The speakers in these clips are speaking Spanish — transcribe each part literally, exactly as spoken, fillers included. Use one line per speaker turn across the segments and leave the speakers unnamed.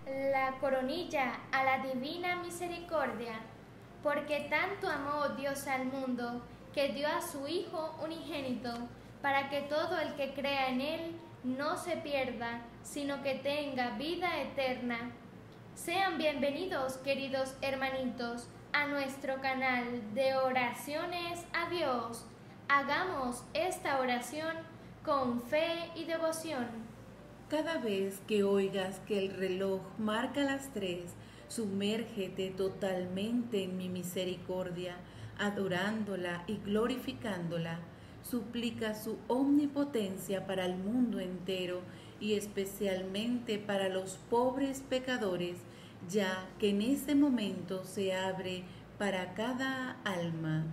la coronilla a la divina misericordia, porque tanto amó Dios al mundo, que dio a su Hijo unigénito, para que todo el que crea en Él no se pierda, sino que tenga vida eterna. Sean bienvenidos, queridos hermanitos, a nuestro canal de oraciones a Dios. Hagamos esta oración con fe y devoción.
Cada vez que oigas que el reloj marca las tres, sumérgete totalmente en mi misericordia, adorándola y glorificándola. Suplica su omnipotencia para el mundo entero y especialmente para los pobres pecadores, ya que en ese momento se abre para cada alma.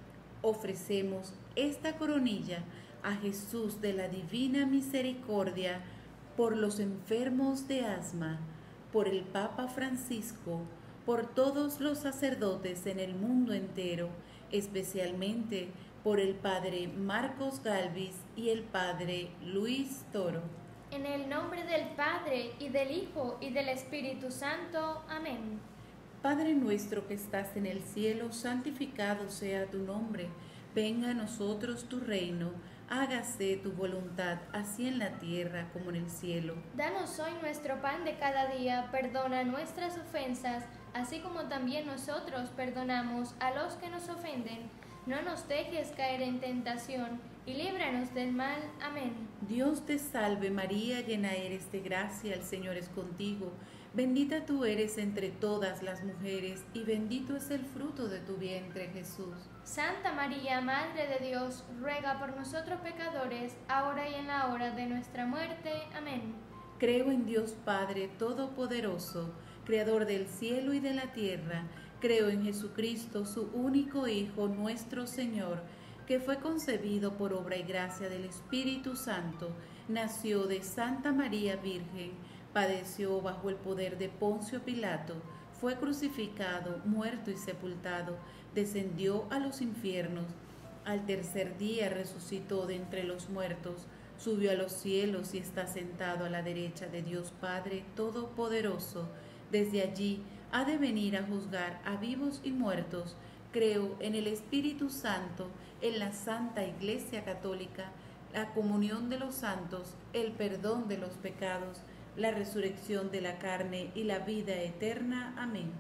Ofrecemos esta coronilla a Jesús de la Divina Misericordia por los enfermos de asma, por el Papa Francisco, por todos los sacerdotes en el mundo entero, especialmente por el Padre Marcos Galvis y el Padre Luis Toro.
En el nombre del Padre, y del Hijo, y del Espíritu Santo. Amén.
Padre nuestro que estás en el cielo, santificado sea tu nombre. Venga a nosotros tu reino. Hágase tu voluntad, así en la tierra como en el cielo.
Danos hoy nuestro pan de cada día, perdona nuestras ofensas, así como también nosotros perdonamos a los que nos ofenden. No nos dejes caer en tentación, y líbranos del mal. Amén.
Dios te salve María, llena eres de gracia, el Señor es contigo. Bendita tú eres entre todas las mujeres, y bendito es el fruto de tu vientre, Jesús.
Santa María, Madre de Dios, ruega por nosotros pecadores, ahora y en la hora de nuestra muerte. Amén.
Creo en Dios Padre Todopoderoso, Creador del cielo y de la tierra. Creo en Jesucristo, su único Hijo, nuestro Señor, que fue concebido por obra y gracia del Espíritu Santo, nació de Santa María Virgen, padeció bajo el poder de Poncio Pilato, fue crucificado, muerto y sepultado, descendió a los infiernos, al tercer día resucitó de entre los muertos, subió a los cielos y está sentado a la derecha de Dios Padre Todopoderoso. Desde allí ha de venir a juzgar a vivos y muertos. Creo en el Espíritu Santo, en la Santa Iglesia Católica, la comunión de los santos, el perdón de los pecados, la resurrección de la carne y la vida eterna. Amén.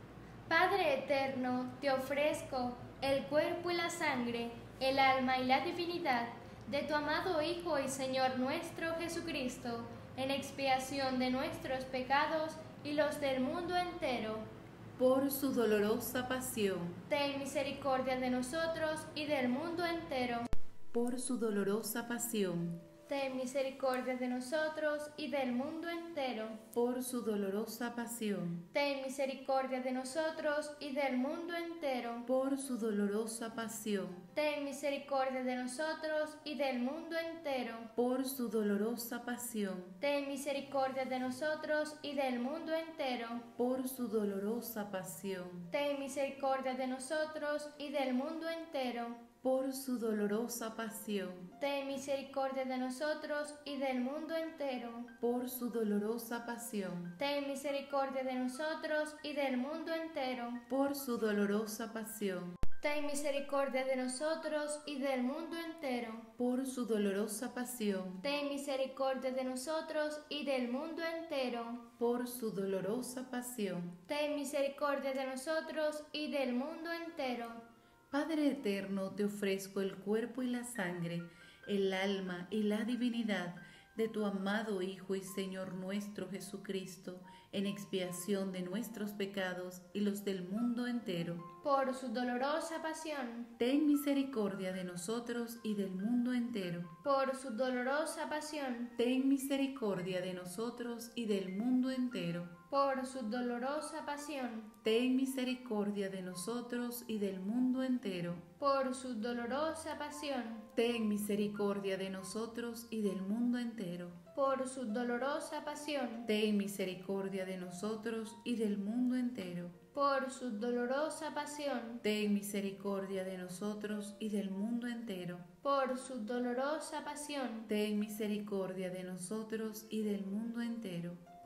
Padre eterno, te ofrezco el cuerpo y la sangre, el alma y la divinidad de tu amado Hijo y Señor nuestro Jesucristo, en expiación de nuestros pecados y los del mundo entero.
Por su dolorosa pasión,
ten misericordia de nosotros y del mundo entero.
Por su dolorosa pasión,
ten misericordia de nosotros y del mundo entero.
Por su dolorosa pasión,
ten misericordia de nosotros y del mundo entero.
Por su dolorosa pasión,
ten misericordia de nosotros y del mundo entero.
Por su dolorosa pasión,
ten misericordia de nosotros y del mundo entero.
Por su dolorosa pasión,
ten misericordia de nosotros y del mundo entero.
Por su dolorosa pasión,
ten misericordia de nosotros y del mundo entero.
Por su dolorosa pasión,
ten misericordia de nosotros y del mundo entero.
Por su dolorosa pasión,
ten misericordia de nosotros y del mundo entero.
Por su dolorosa pasión,
ten misericordia de nosotros y del mundo entero.
Por su dolorosa pasión,
ten misericordia de nosotros y del mundo entero.
Padre eterno, te ofrezco el cuerpo y la sangre, el alma y la divinidad de tu amado Hijo y Señor nuestro Jesucristo, en expiación de nuestros pecados y los del mundo entero.
Por su dolorosa pasión,
ten misericordia de nosotros y del mundo entero.
Por su dolorosa pasión,
ten misericordia de nosotros y del mundo entero.
Por su dolorosa pasión,
ten misericordia de nosotros y del mundo entero.
Por su dolorosa pasión,
ten misericordia de nosotros y del mundo entero.
Por su dolorosa pasión,
ten misericordia de nosotros y del mundo entero.
Por su dolorosa pasión,
ten misericordia de nosotros y del mundo entero.
Por su dolorosa pasión,
ten misericordia de nosotros y del mundo entero.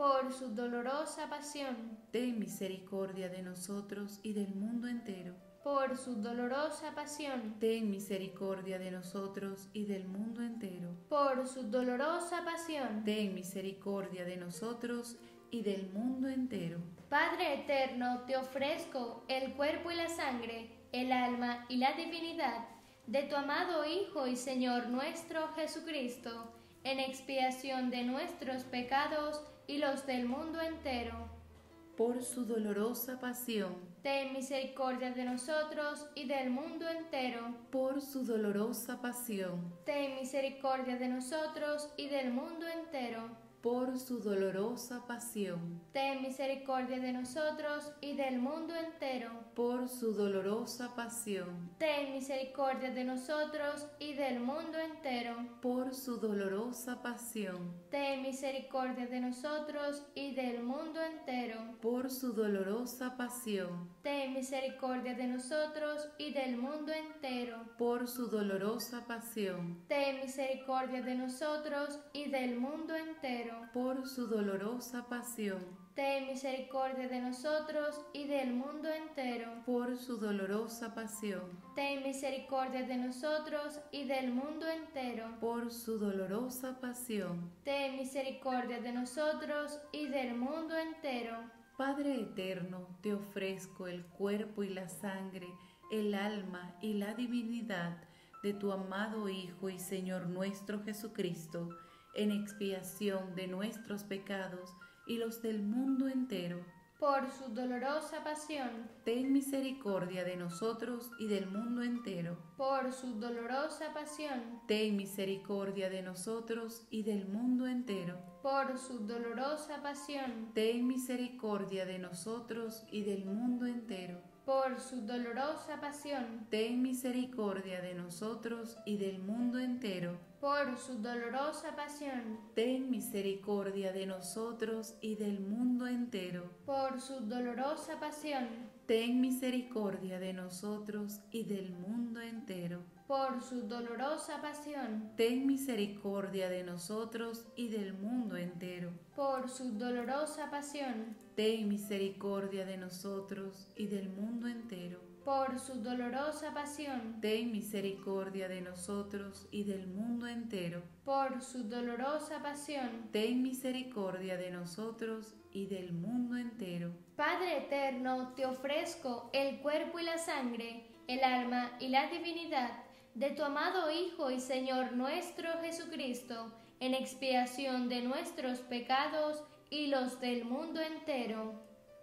por su dolorosa pasión,
ten misericordia de nosotros y del mundo entero.
por su dolorosa pasión,
Ten misericordia de nosotros y del mundo entero.
por su dolorosa pasión.
Ten misericordia de nosotros y del mundo entero.
Padre eterno, te ofrezco el cuerpo y la sangre, el alma y la divinidad de tu amado Hijo y Señor nuestro Jesucristo, en expiación de nuestros pecados y los del mundo entero.
Por su dolorosa pasión,
Ten misericordia de nosotros y del mundo entero.
por su dolorosa pasión,
Ten misericordia de nosotros y del mundo entero.
por su dolorosa pasión,
Ten misericordia de nosotros y del mundo entero.
por su dolorosa pasión,
Ten misericordia de nosotros y del mundo entero.
por su dolorosa pasión,
Ten misericordia de nosotros y del mundo entero.
por su dolorosa pasión,
Ten misericordia de nosotros y del mundo entero.
por su dolorosa pasión,
Ten misericordia de nosotros y del mundo entero.
por su dolorosa pasión,
Ten misericordia de nosotros y del mundo entero.
por su dolorosa pasión,
Ten misericordia de nosotros y del mundo entero.
por su dolorosa pasión.
Ten misericordia de nosotros y del mundo entero.
Padre eterno, te ofrezco el cuerpo y la sangre, el alma y la divinidad de tu amado Hijo y Señor nuestro Jesucristo, en expiación de nuestros pecados y los del mundo entero.
Por su dolorosa pasión,
Ten misericordia de nosotros y del mundo entero.
por su dolorosa pasión,
Ten misericordia de nosotros y del mundo entero.
por su dolorosa pasión,
Ten misericordia de nosotros y del mundo entero.
por su dolorosa pasión,
Ten misericordia de nosotros y del mundo entero.
por su dolorosa pasión,
Ten misericordia de nosotros y del mundo entero.
por su dolorosa pasión,
Ten misericordia de nosotros y del mundo entero.
por su dolorosa pasión,
Ten misericordia de nosotros y del mundo entero.
por su dolorosa pasión,
Ten misericordia de nosotros y del mundo entero.
por su dolorosa pasión,
Ten misericordia de nosotros y del mundo entero.
por su dolorosa pasión.
Ten misericordia de nosotros y del mundo entero.
Padre eterno, te ofrezco el cuerpo y la sangre, el alma y la divinidad de tu amado Hijo y Señor nuestro Jesucristo, en expiación de nuestros pecados y los del mundo entero.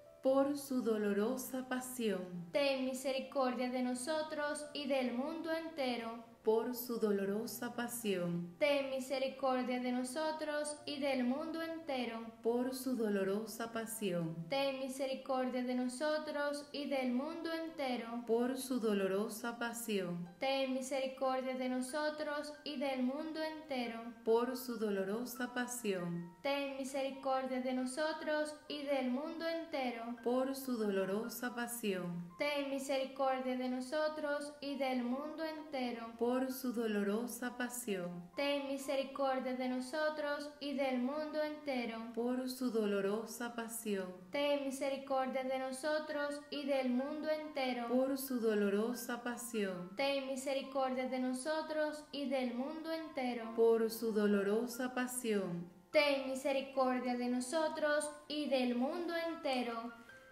Por su dolorosa pasión,
Ten misericordia de nosotros y del mundo entero.
por su dolorosa pasión,
Ten misericordia de nosotros y del mundo entero.
por su dolorosa pasión,
Ten misericordia de nosotros y del mundo entero.
por su dolorosa pasión,
Ten misericordia de nosotros y del mundo entero.
por su dolorosa pasión,
Ten misericordia de nosotros y del mundo entero.
por su dolorosa pasión,
Ten misericordia de nosotros y del mundo entero.
por su dolorosa pasión,
Ten misericordia de nosotros y del mundo entero.
por su dolorosa pasión,
Ten misericordia de nosotros y del mundo entero.
por su dolorosa pasión,
Ten misericordia de nosotros y del mundo entero.
por su dolorosa pasión.
Ten misericordia de nosotros y del mundo entero.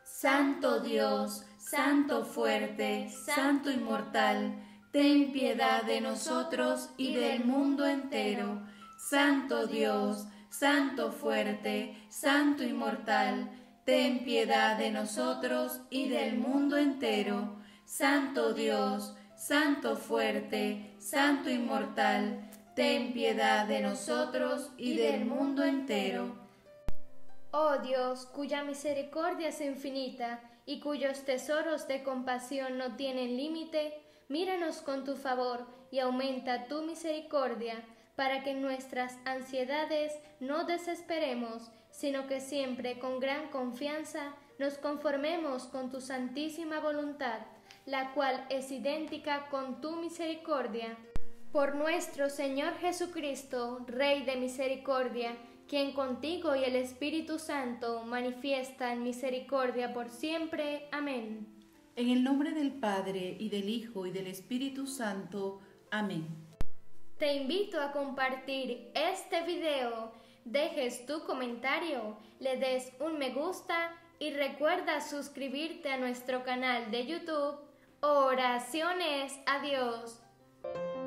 Santo Dios, Santo fuerte, Santo inmortal, ten piedad de nosotros y del mundo entero. Santo Dios, Santo fuerte, Santo inmortal, ten piedad de nosotros y del mundo entero. Santo Dios, Santo fuerte, Santo inmortal, ten piedad de nosotros y del mundo entero.
Oh Dios, cuya misericordia es infinita y cuyos tesoros de compasión no tienen límite, míranos con tu favor y aumenta tu misericordia, para que en nuestras ansiedades no desesperemos, sino que siempre con gran confianza nos conformemos con tu santísima voluntad, la cual es idéntica con tu misericordia. Por nuestro Señor Jesucristo, Rey de misericordia, quien contigo y el Espíritu Santo manifiestan misericordia por siempre. Amén.
En el nombre del Padre, y del Hijo, y del Espíritu Santo. Amén.
Te invito a compartir este video, dejes tu comentario, le des un me gusta y recuerda suscribirte a nuestro canal de YouTube Oraciones a Dios.